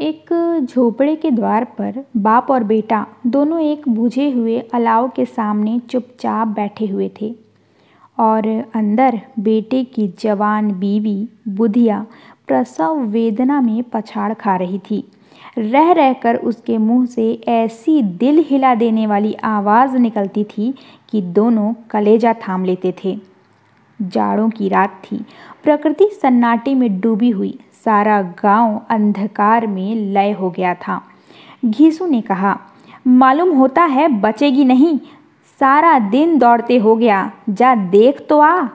एक झोपड़े के द्वार पर बाप और बेटा दोनों एक बुझे हुए अलाव के सामने चुपचाप बैठे हुए थे और अंदर बेटे की जवान बीवी बुधिया प्रसव वेदना में पछाड़ खा रही थी। रह रहकर उसके मुंह से ऐसी दिल हिला देने वाली आवाज़ निकलती थी कि दोनों कलेजा थाम लेते थे। जाड़ों की रात थी। प्रकृति सन्नाटे में डूबी हुई। सारा गांव अंधकार में लय हो गया था। घीसू ने कहा, मालूम होता है बचेगी नहीं। सारा दिन दौड़ते हो गया, जा देख तो आ।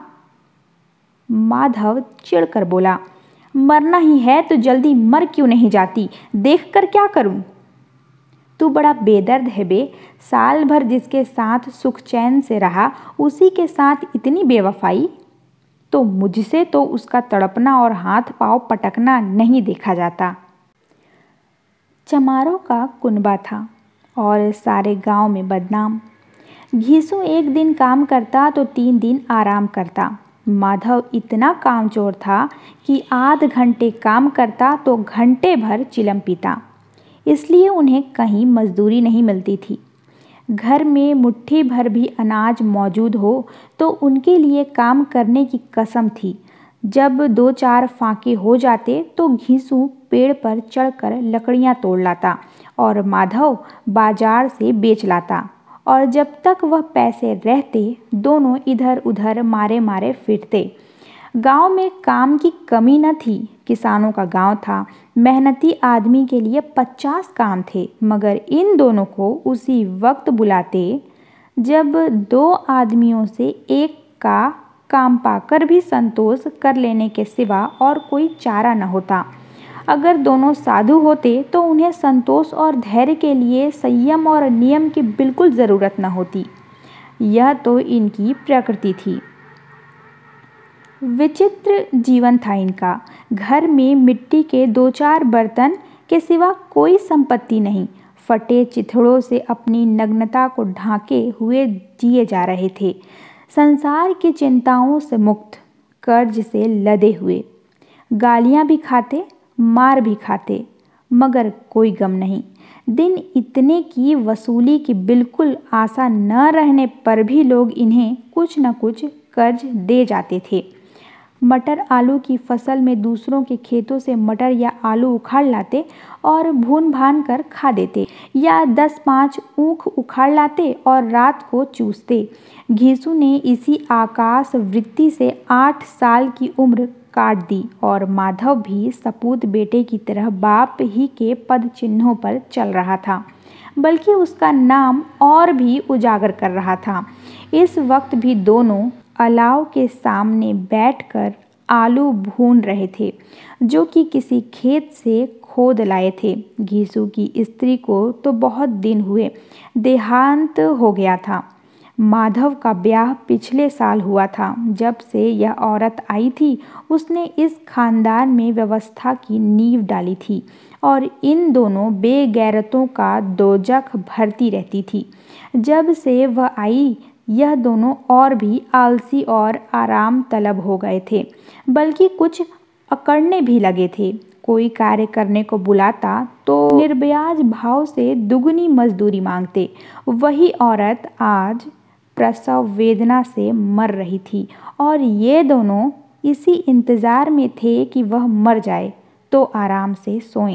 माधव चिढ़कर बोला, मरना ही है तो जल्दी मर क्यों नहीं जाती? देख कर क्या करूं? तू बड़ा बेदर्द है बे। साल भर जिसके साथ सुख चैन से रहा, उसी के साथ इतनी बेवफाई। तो मुझसे तो उसका तड़पना और हाथ पांव पटकना नहीं देखा जाता। चमारों का कुनबा था और सारे गांव में बदनाम। घीसू एक दिन काम करता तो 3 दिन आराम करता। माधव इतना कामचोर था कि आध घंटे काम करता तो घंटे भर चिलम पीता। इसलिए उन्हें कहीं मजदूरी नहीं मिलती थी। घर में मुट्ठी भर भी अनाज मौजूद हो तो उनके लिए काम करने की कसम थी। जब 2-4 फाके हो जाते तो घीसू पेड़ पर चढ़कर लकड़ियां तोड़ लाता और माधव बाजार से बेच लाता। और जब तक वह पैसे रहते दोनों इधर उधर मारे मारे फिरते। गांव में काम की कमी न थी। किसानों का गांव था। मेहनती आदमी के लिए 50 काम थे, मगर इन दोनों को उसी वक्त बुलाते जब 2 आदमियों से एक का काम पाकर भी संतोष कर लेने के सिवा और कोई चारा न होता। अगर दोनों साधु होते तो उन्हें संतोष और धैर्य के लिए संयम और नियम की बिल्कुल ज़रूरत न होती। यह तो इनकी प्रकृति थी। विचित्र जीवन था इनका। घर में मिट्टी के 2-4 बर्तन के सिवा कोई संपत्ति नहीं। फटे चिथड़ों से अपनी नग्नता को ढांके हुए जिए जा रहे थे। संसार की चिंताओं से मुक्त, कर्ज से लदे हुए। गालियां भी खाते, मार भी खाते, मगर कोई गम नहीं। दिन इतने की वसूली की बिल्कुल आशा न रहने पर भी लोग इन्हें कुछ न कुछ कर्ज दे जाते थे। मटर आलू की फसल में दूसरों के खेतों से मटर या आलू उखाड़ लाते और भून भान कर खा देते, या 10-5 ऊख उखाड़ लाते और रात को चूसते। घीसू ने इसी आकाश वृत्ति से 8 साल की उम्र काट दी और माधव भी सपूत बेटे की तरह बाप ही के पद चिन्हों पर चल रहा था, बल्कि उसका नाम और भी उजागर कर रहा था। इस वक्त भी दोनों अलाव के सामने बैठकर आलू भून रहे थे, जो कि किसी खेत से खोद लाए थे। घीसू की स्त्री को तो बहुत दिन हुए देहांत हो गया था। माधव का ब्याह पिछले साल हुआ था। जब से यह औरत आई थी उसने इस खानदान में व्यवस्था की नींव डाली थी और इन दोनों बेगैरतों का दोजख भरती रहती थी। जब से वह आई यह दोनों और भी आलसी और आराम तलब हो गए थे, बल्कि कुछ अकड़ने भी लगे थे। कोई कार्य करने को बुलाता तो निर्ब्याज भाव से दुगनी मजदूरी मांगते। वही औरत आज प्रसव वेदना से मर रही थी और ये दोनों इसी इंतजार में थे कि वह मर जाए तो आराम से सोएं।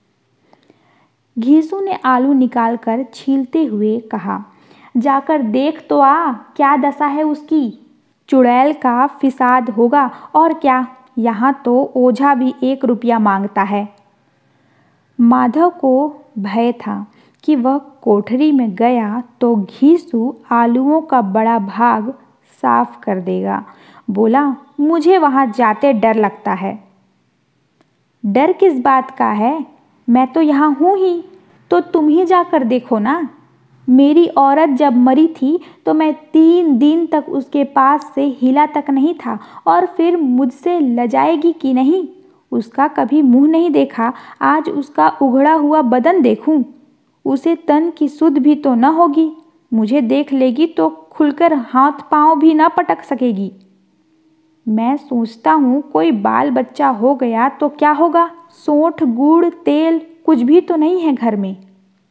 घीसू ने आलू निकालकर छीलते हुए कहा, जाकर देख तो आ, क्या दशा है उसकी। चुड़ैल का फिसाद होगा और क्या। यहाँ तो ओझा भी 1 रुपया मांगता है। माधव को भय था कि वह कोठरी में गया तो घीसू आलूओं का बड़ा भाग साफ कर देगा। बोला, मुझे वहाँ जाते डर लगता है। डर किस बात का है? मैं तो यहाँ हूँ ही। तो तुम ही जाकर देखो ना। मेरी औरत जब मरी थी तो मैं 3 दिन तक उसके पास से हिला तक नहीं था, और फिर मुझसे लजाएगी कि नहीं। उसका कभी मुंह नहीं देखा, आज उसका उघड़ा हुआ बदन देखूं। उसे तन की सुध भी तो न होगी। मुझे देख लेगी तो खुलकर हाथ पांव भी न पटक सकेगी। मैं सोचता हूँ कोई बाल बच्चा हो गया तो क्या होगा। सोंठ गुड़ तेल कुछ भी तो नहीं है घर में।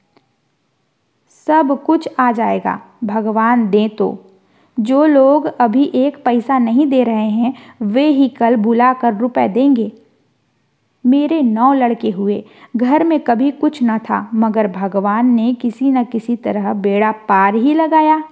सब कुछ आ जाएगा, भगवान दें तो। जो लोग अभी 1 पैसा नहीं दे रहे हैं वे ही कल बुलाकर रुपए देंगे। मेरे 9 लड़के हुए, घर में कभी कुछ न था, मगर भगवान ने किसी न किसी तरह बेड़ा पार ही लगाया।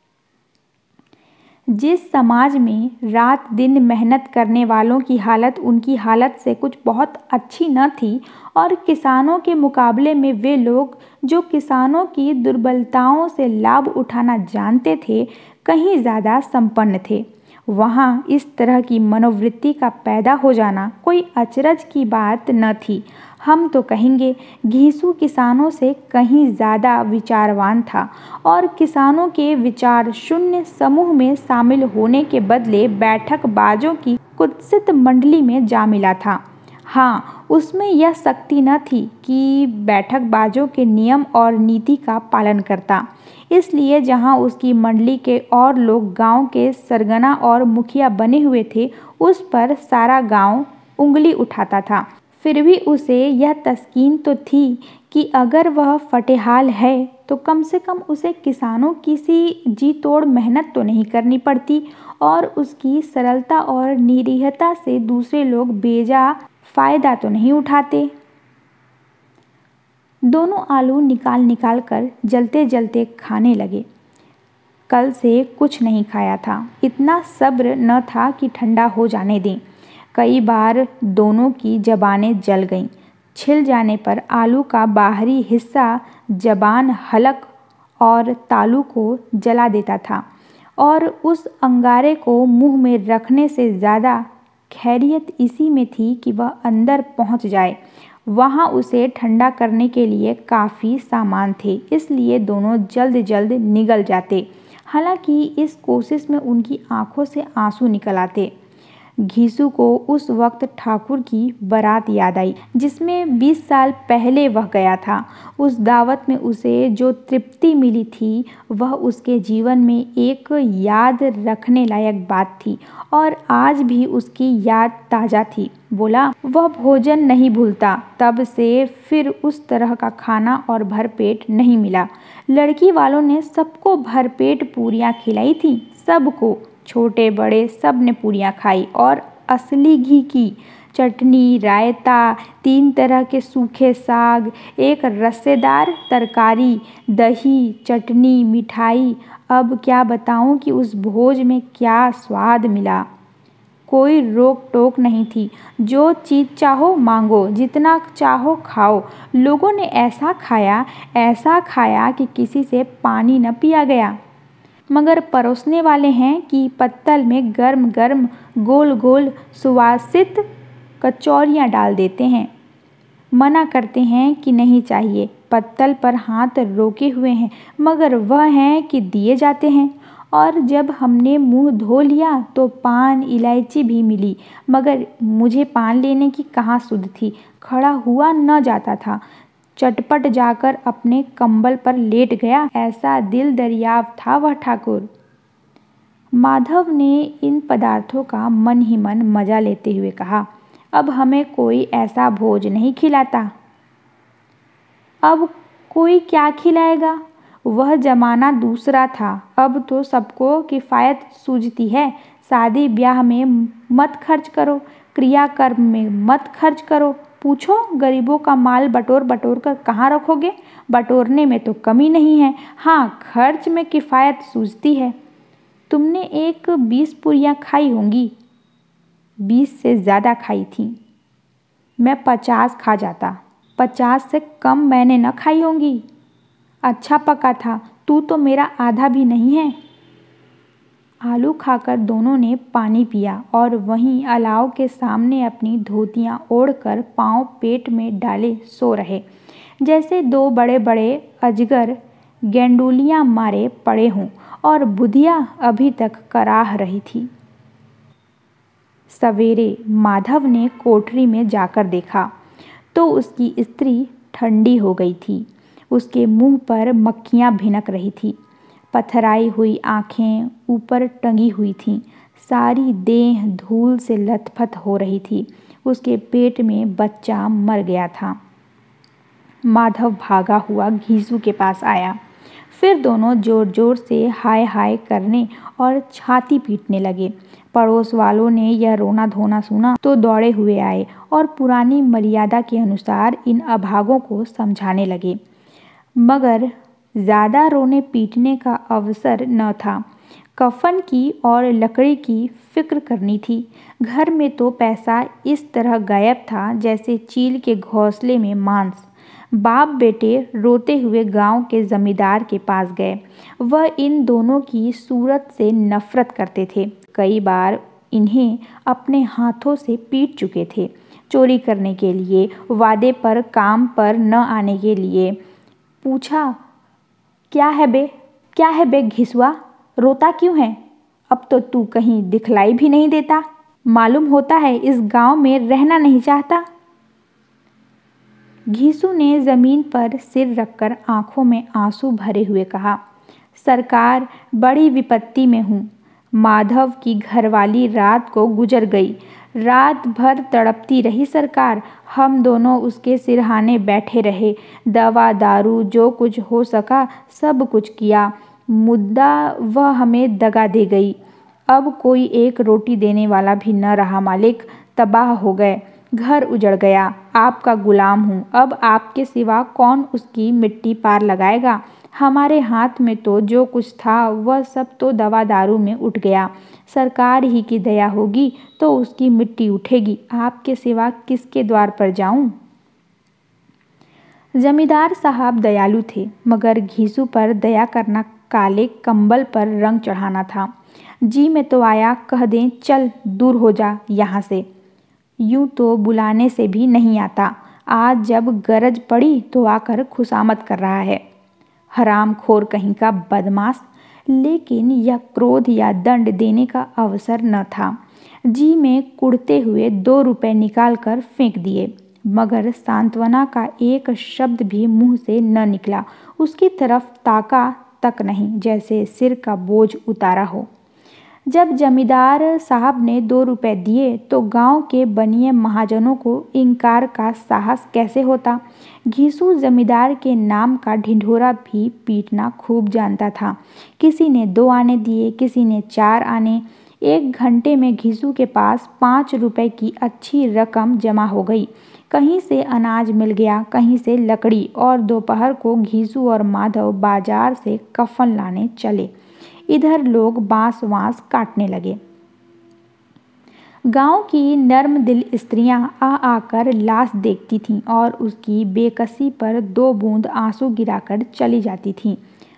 जिस समाज में रात दिन मेहनत करने वालों की हालत उनकी हालत से कुछ बहुत अच्छी न थी, और किसानों के मुकाबले में वे लोग जो किसानों की दुर्बलताओं से लाभ उठाना जानते थे कहीं ज़्यादा संपन्न थे, वहाँ इस तरह की मनोवृत्ति का पैदा हो जाना कोई अचरज की बात न थी। हम तो कहेंगे घीसू किसानों से कहीं ज़्यादा विचारवान था और किसानों के विचार शून्य समूह में शामिल होने के बदले बैठकबाजों की कुत्सित मंडली में जा मिला था। हाँ, उसमें यह शक्ति न थी कि बैठकबाजों के नियम और नीति का पालन करता। इसलिए जहाँ उसकी मंडली के और लोग गांव के सरगना और मुखिया बने हुए थे, उस पर सारा गांव उंगली उठाता था। फिर भी उसे यह तस्कीन तो थी कि अगर वह फटेहाल है तो कम से कम उसे किसानों की सी जी तोड़ मेहनत तो नहीं करनी पड़ती, और उसकी सरलता और निरीहता से दूसरे लोग बेजा फ़ायदा तो नहीं उठाते। दोनों आलू निकाल निकाल कर जलते जलते खाने लगे। कल से कुछ नहीं खाया था, इतना सब्र न था कि ठंडा हो जाने दें। कई बार दोनों की ज़बानें जल गईं। छिल जाने पर आलू का बाहरी हिस्सा ज़बान, हलक और तालू को जला देता था, और उस अंगारे को मुंह में रखने से ज़्यादा खैरियत इसी में थी कि वह अंदर पहुंच जाए। वहाँ उसे ठंडा करने के लिए काफ़ी सामान थे, इसलिए दोनों जल्द जल्द निगल जाते। हालांकि इस कोशिश में उनकी आंखों से आंसू निकल आते। घीसू को उस वक्त ठाकुर की बारात याद आई जिसमें 20 साल पहले वह गया था। उस दावत में उसे जो तृप्ति मिली थी वह उसके जीवन में एक याद रखने लायक बात थी, और आज भी उसकी याद ताज़ा थी। बोला, वह भोजन नहीं भूलता। तब से फिर उस तरह का खाना और भरपेट नहीं मिला। लड़की वालों ने सबको भरपेट पूरियां खिलाई थी, सबको, छोटे बड़े सब ने पूरियां खाई, और असली घी की चटनी, रायता, 3 तरह के सूखे साग, एक रस्सेदार तरकारी, दही, चटनी, मिठाई। अब क्या बताऊं कि उस भोज में क्या स्वाद मिला। कोई रोक टोक नहीं थी, जो चीज़ चाहो मांगो, जितना चाहो खाओ। लोगों ने ऐसा खाया कि किसी से पानी न पिया गया। मगर परोसने वाले हैं कि पत्तल में गर्म गर्म गोल गोल सुवासित कचौरियाँ डाल देते हैं। मना करते हैं कि नहीं चाहिए, पत्तल पर हाथ रोके हुए हैं, मगर वह हैं कि दिए जाते हैं। और जब हमने मुंह धो लिया तो पान इलायची भी मिली, मगर मुझे पान लेने की कहाँ सुध थी, खड़ा हुआ न जाता था। चटपट जाकर अपने कंबल पर लेट गया, ऐसा दिल दरियाव था वह ठाकुर। माधव ने इन पदार्थों का मन ही मन मजा लेते हुए कहा, अब हमें कोई ऐसा भोज नहीं खिलाता। अब कोई क्या खिलाएगा? वह जमाना दूसरा था। अब तो सबको किफ़ायत सूझती है। शादी ब्याह में मत खर्च करो, क्रियाकर्म में मत खर्च करो। पूछो गरीबों का माल बटोर बटोर कर कहाँ रखोगे? बटोरने में तो कमी नहीं है, हाँ खर्च में किफ़ायत सूझती है। तुमने एक 20 पूरियाँ खाई होंगी। 20 से ज़्यादा खाई थी। मैं 50 खा जाता। 50 से कम मैंने न खाई होंगी। अच्छा पका था, तू तो मेरा आधा भी नहीं है। आलू खाकर दोनों ने पानी पिया और वहीं अलाव के सामने अपनी धोतियाँ ओढ़कर पाँव पेट में डाले सो रहे, जैसे 2 बड़े बड़े अजगर गेंडुलियाँ मारे पड़े हों, और बुधिया अभी तक कराह रही थी। सवेरे माधव ने कोठरी में जाकर देखा तो उसकी स्त्री ठंडी हो गई थी। उसके मुंह पर मक्खियाँ भिनक रही थी। पथराई हुई आँखें ऊपर टंगी हुई थीं। सारी देह धूल से लथपथ हो रही थी। उसके पेट में बच्चा मर गया था। माधव भागा हुआ घीसू के पास आया। फिर दोनों जोर जोर से हाय हाय करने और छाती पीटने लगे। पड़ोस वालों ने यह रोना धोना सुना तो दौड़े हुए आए और पुरानी मर्यादा के अनुसार इन अभागों को समझाने लगे। मगर ज़्यादा रोने पीटने का अवसर न था। कफन की और लकड़ी की फिक्र करनी थी। घर में तो पैसा इस तरह गायब था जैसे चील के घोंसले में मांस। बाप बेटे रोते हुए गांव के जमींदार के पास गए। वह इन दोनों की सूरत से नफरत करते थे। कई बार इन्हें अपने हाथों से पीट चुके थे। चोरी करने के लिए, वादे पर काम पर न आने के लिए। पूछा, क्या है बे घिसुआ, रोता क्यों है? अब तो तू कहीं दिखलाई भी नहीं देता। मालूम होता है इस गांव में रहना नहीं चाहता। घीसू ने जमीन पर सिर रखकर आंखों में आंसू भरे हुए कहा, सरकार, बड़ी विपत्ति में हूँ। माधव की घरवाली रात को गुजर गई। रात भर तड़पती रही सरकार। हम दोनों उसके सिरहाने बैठे रहे। दवा दारू जो कुछ हो सका सब कुछ किया। मुद्दा वह हमें दगा दे गई। अब कोई एक रोटी देने वाला भी न रहा मालिक। तबाह हो गए। घर उजड़ गया। आपका गुलाम हूँ। अब आपके सिवा कौन उसकी मिट्टी पार लगाएगा? हमारे हाथ में तो जो कुछ था वह सब तो दवा दारू में उठ गया। सरकार ही की दया होगी तो उसकी मिट्टी उठेगी। आपके सिवा किसके द्वार पर जाऊं? जमींदार साहब दयालु थे, मगर घीसू पर दया करना काले कंबल पर रंग चढ़ाना था। जी में तो आया कह दें, चल दूर हो जा यहाँ से। यूं तो बुलाने से भी नहीं आता। आज जब गरज पड़ी तो आकर खुशामद कर रहा है। हरामखोर कहीं का बदमाश। लेकिन यह क्रोध या दंड देने का अवसर न था। जी में कुढ़ते हुए 2 रुपए निकाल कर फेंक दिए, मगर सांत्वना का एक शब्द भी मुंह से न निकला। उसकी तरफ ताका तक नहीं, जैसे सिर का बोझ उतारा हो। जब जमींदार साहब ने 2 रुपए दिए तो गांव के बनिए महाजनों को इनकार का साहस कैसे होता। घीसू जमींदार के नाम का ढिंढोरा भी पीटना खूब जानता था। किसी ने 2 आने दिए, किसी ने 4 आने। 1 घंटे में घीसू के पास 5 रुपए की अच्छी रकम जमा हो गई। कहीं से अनाज मिल गया, कहीं से लकड़ी, और दोपहर को घीसू और माधव बाजार से कफन लाने चले। इधर लोग बांस वांस काटने लगे। गांव की नर्म दिल स्त्रियां आ आकर लाश देखती थीं और उसकी बेकसी पर 2 बूंद आंसू गिराकर चली जाती थीं।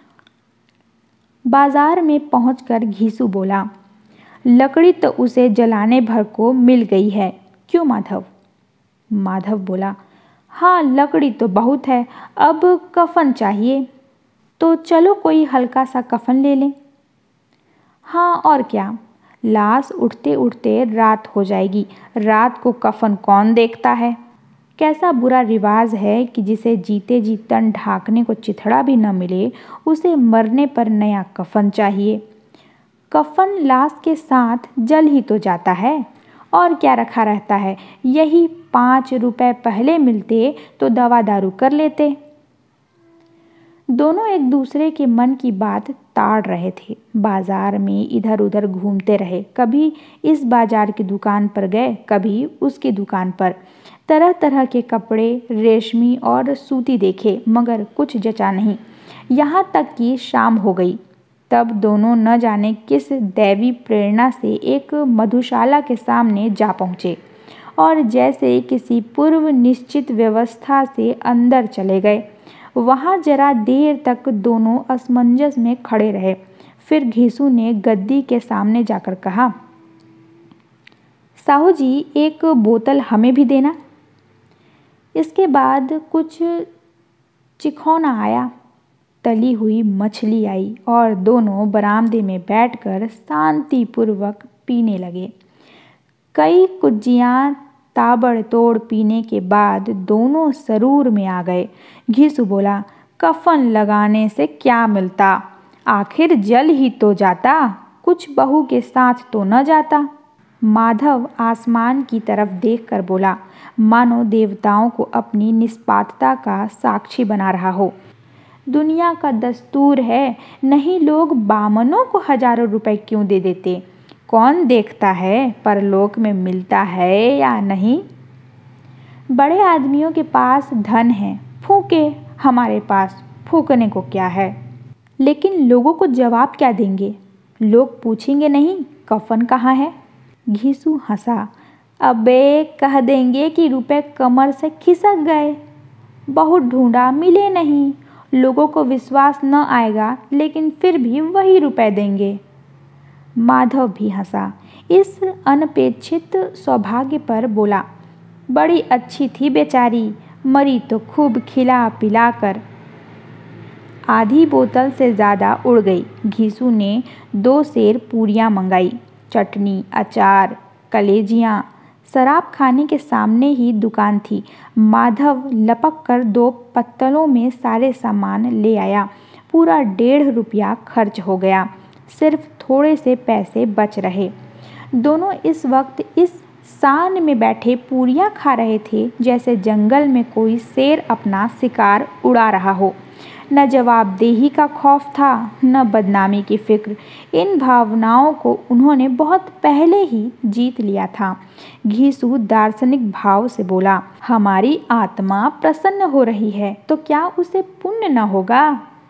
बाजार में पहुंचकर घीसू बोला, लकड़ी तो उसे जलाने भर को मिल गई है, क्यों माधव? माधव बोला, हाँ लकड़ी तो बहुत है, अब कफन चाहिए। तो चलो कोई हल्का सा कफन ले लें। हाँ और क्या, लाश उठते उठते रात हो जाएगी। रात को कफन कौन देखता है? कैसा बुरा रिवाज है कि जिसे जीते जी तन ढांकने को चिथड़ा भी न मिले, उसे मरने पर नया कफन चाहिए। कफन लाश के साथ जल ही तो जाता है, और क्या रखा रहता है। यही 5 रुपए पहले मिलते तो दवा दारू कर लेते। दोनों एक दूसरे के मन की बात ताड़ रहे थे। बाजार में इधर उधर घूमते रहे। कभी इस बाजार की दुकान पर गए, कभी उसकी दुकान पर। तरह तरह के कपड़े, रेशमी और सूती देखे, मगर कुछ जचा नहीं। यहाँ तक कि शाम हो गई। तब दोनों न जाने किस दैवी प्रेरणा से एक मधुशाला के सामने जा पहुँचे और जैसे किसी पूर्व निश्चित व्यवस्था से अंदर चले गए। वहाँ जरा देर तक दोनों असमंजस में खड़े रहे। फिर घीसू ने गद्दी के सामने जाकर कहा, साहू जी, एक बोतल हमें भी देना। इसके बाद कुछ चिखौना आया, तली हुई मछली आई और दोनों बरामदे में बैठकर शांतिपूर्वक पीने लगे। कई कुज्जियाँ ताबड़तोड़ पीने के बाद दोनों सरूर में आ गए। घीसू बोला, कफन लगाने से क्या मिलता, आखिर जल ही तो जाता, कुछ बहू के साथ तो न जाता। माधव आसमान की तरफ देखकर बोला, मानो देवताओं को अपनी निष्पापता का साक्षी बना रहा हो। दुनिया का दस्तूर है, नहीं लोग बामनों को हजारों रुपए क्यों दे देते? कौन देखता है परलोक में मिलता है या नहीं? बड़े आदमियों के पास धन है, फूके, हमारे पास फूकने को क्या है? लेकिन लोगों को जवाब क्या देंगे? लोग पूछेंगे नहीं कफन कहाँ है? घीसू हंसा। अबे कह देंगे कि रुपए कमर से खिसक गए, बहुत ढूंढा मिले नहीं। लोगों को विश्वास न आएगा, लेकिन फिर भी वही रुपए देंगे। माधव भी हंसा। इस अनपेक्षित सौभाग्य पर बोला, बड़ी अच्छी थी बेचारी, मरी तो खूब खिला पिला कर। आधी बोतल से ज़्यादा उड़ गई। घीसू ने 2 सेर पूरियाँ मंगाई, चटनी, अचार, कलेजियाँ। शराब खाने के सामने ही दुकान थी। माधव लपक कर 2 पत्तलों में सारे सामान ले आया। पूरा 1.5 रुपया खर्च हो गया, सिर्फ थोड़े से पैसे बच रहे। दोनों इस वक्त इस शान में बैठे पूरियाँ खा रहे थे जैसे जंगल में कोई शेर अपना शिकार उड़ा रहा हो। न जवाबदेही का खौफ था, न बदनामी की फिक्र। इन भावनाओं को उन्होंने बहुत पहले ही जीत लिया था। घीसू दार्शनिक भाव से बोला, हमारी आत्मा प्रसन्न हो रही है तो क्या उसे पुण्य न होगा?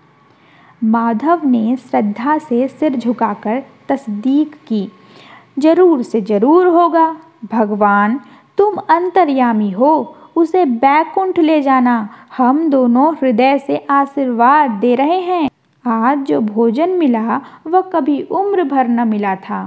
माधव ने श्रद्धा से सिर झुकाकर तस्दीक की। जरूर से जरूर होगा। भगवान तुम अंतर्यामी हो, उसे बैकुंठ ले जाना। हम दोनों हृदय से आशीर्वाद दे रहे हैं। आज जो भोजन मिला वह कभी उम्र भर न मिला था।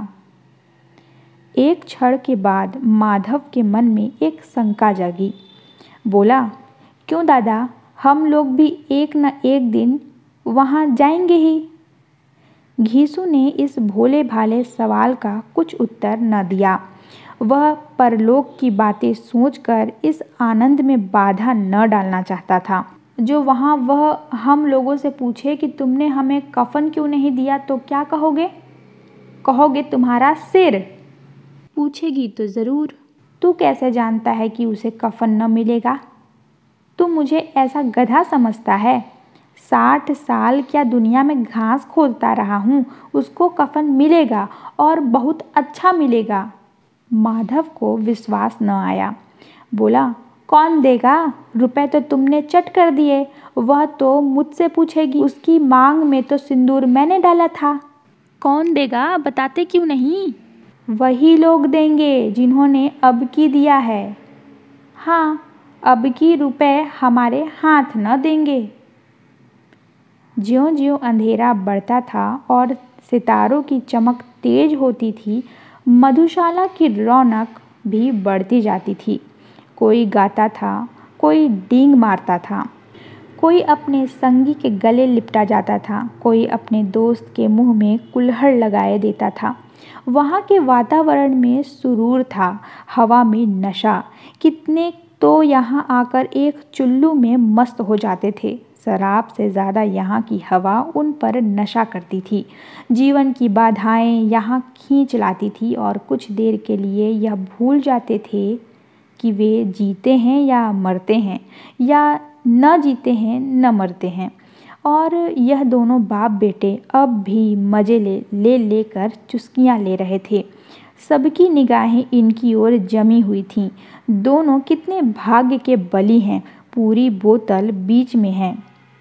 एक क्षण के बाद माधव के मन में एक शंका जागी। बोला, क्यों दादा, हम लोग भी एक न एक दिन वहाँ जाएंगे ही। घीसू ने इस भोले भाले सवाल का कुछ उत्तर न दिया। वह परलोक की बातें सोचकर इस आनंद में बाधा न डालना चाहता था। जो वहाँ वह हम लोगों से पूछे कि तुमने हमें कफन क्यों नहीं दिया तो क्या कहोगे? कहोगे तुम्हारा सिर। पूछेगी तो ज़रूर। तू कैसे जानता है कि उसे कफन न मिलेगा? तू मुझे ऐसा गधा समझता है? 60 साल क्या दुनिया में घास खोदता रहा हूँ, उसको कफन मिलेगा और बहुत अच्छा मिलेगा। माधव को विश्वास न आया। बोला, कौन देगा? रुपए तो तुमने चट कर दिए। वह तो मुझसे पूछेगी, उसकी मांग में तो सिंदूर मैंने डाला था। कौन देगा, बताते क्यों नहीं? वही लोग देंगे जिन्होंने अब की दिया है। हाँ, अब की रुपए हमारे हाथ न देंगे। ज्यों-ज्यों अंधेरा बढ़ता था और सितारों की चमक तेज होती थी, मधुशाला की रौनक भी बढ़ती जाती थी। कोई गाता था, कोई डींग मारता था, कोई अपने संगी के गले लिपटा जाता था, कोई अपने दोस्त के मुंह में कुल्हड़ लगाए देता था। वहाँ के वातावरण में सुरूर था, हवा में नशा। कितने तो यहाँ आकर एक चुल्लू में मस्त हो जाते थे। शराब से ज़्यादा यहाँ की हवा उन पर नशा करती थी। जीवन की बाधाएं यहाँ खींच लाती थी और कुछ देर के लिए यह भूल जाते थे कि वे जीते हैं या मरते हैं, या न जीते हैं न मरते हैं। और यह दोनों बाप बेटे अब भी मज़े ले लेकर चुस्कियाँ ले रहे थे। सबकी निगाहें इनकी ओर जमी हुई थीं। दोनों कितने भाग्य के बली हैं। पूरी बोतल बीच में है।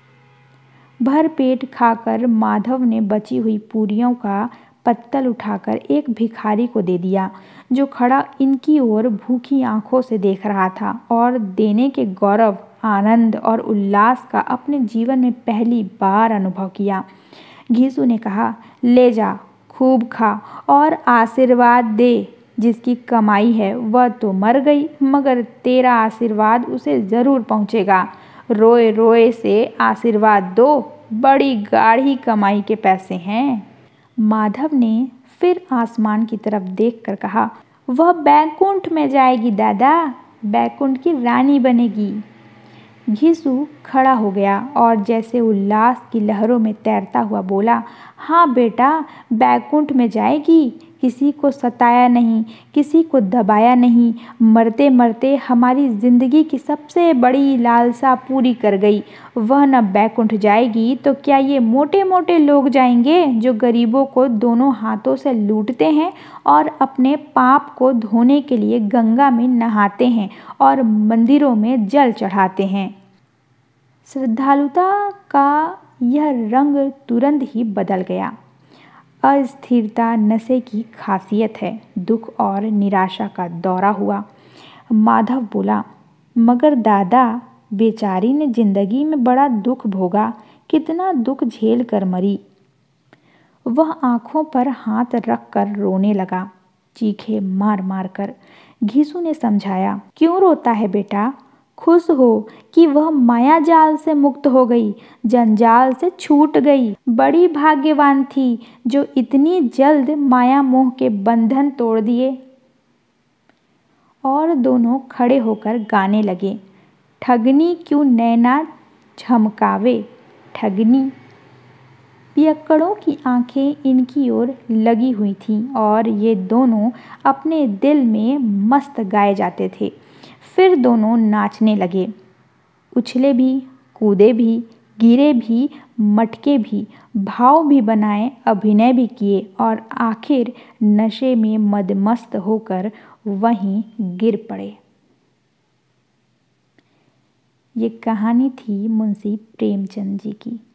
भर पेट खाकर माधव ने बची हुई पूरियों का पत्तल उठाकर एक भिखारी को दे दिया, जो खड़ा इनकी ओर भूखी आंखों से देख रहा था और देने के गौरव, आनंद और उल्लास का अपने जीवन में पहली बार अनुभव किया। घीसू ने कहा, ले जा, खूब खा और आशीर्वाद दे। जिसकी कमाई है वह तो मर गई, मगर तेरा आशीर्वाद उसे ज़रूर पहुँचेगा। रोए रोए से आशीर्वाद दो, बड़ी गाढ़ी कमाई के पैसे हैं। माधव ने फिर आसमान की तरफ देखकर कहा, वह बैकुंठ में जाएगी दादा, बैकुंठ की रानी बनेगी। घीसू खड़ा हो गया और जैसे उल्लास की लहरों में तैरता हुआ बोला, हाँ बेटा, बैकुंठ में जाएगी, किसी को सताया नहीं, किसी को दबाया नहीं, मरते मरते हमारी जिंदगी की सबसे बड़ी लालसा पूरी कर गई। वह न बैकुंठ जाएगी तो क्या ये मोटे मोटे लोग जाएंगे जो गरीबों को दोनों हाथों से लूटते हैं और अपने पाप को धोने के लिए गंगा में नहाते हैं और मंदिरों में जल चढ़ाते हैं। श्रद्धालुता का यह रंग तुरंत ही बदल गया। अस्थिरता नशे की खासियत है। दुख और निराशा का दौरा हुआ। माधव बोला, मगर दादा, बेचारी ने जिंदगी में बड़ा दुख भोगा, कितना दुख झेल कर मरी। वह आंखों पर हाथ रख कर रोने लगा, चीखे मार मार कर। घीसू ने समझाया, क्यों रोता है बेटा? खुश हो कि वह माया जाल से मुक्त हो गई, जंजाल से छूट गई। बड़ी भाग्यवान थी जो इतनी जल्द माया मोह के बंधन तोड़ दिए। और दोनों खड़े होकर गाने लगे, ठगनी क्यों नैना झमकावे, ठगनी। पियक्कड़ों की आंखें इनकी ओर लगी हुई थीं और ये दोनों अपने दिल में मस्त गाए जाते थे। फिर दोनों नाचने लगे, उछले भी, कूदे भी, गिरे भी, मटके भी, भाव भी बनाए, अभिनय भी किए और आखिर नशे में मदमस्त होकर वहीं गिर पड़े। ये कहानी थी मुंशी प्रेमचंद जी की।